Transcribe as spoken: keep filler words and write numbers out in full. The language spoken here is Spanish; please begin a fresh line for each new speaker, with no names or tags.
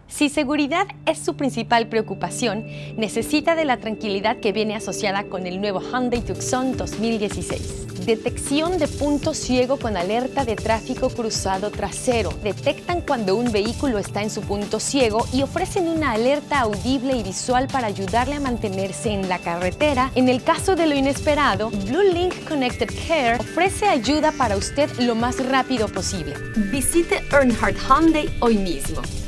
Si seguridad es su principal preocupación, necesita de la tranquilidad que viene asociada con el nuevo Hyundai Tucson dos mil dieciséis. Detección de punto ciego con alerta de tráfico cruzado trasero. Detectan cuando un vehículo está en su punto ciego y ofrecen una alerta audible y visual para ayudarle a mantenerse en la carretera. En el caso de lo inesperado, BlueLink Connected Care ofrece ayuda para usted lo más rápido posible. Visite Earnhardt Hyundai hoy mismo.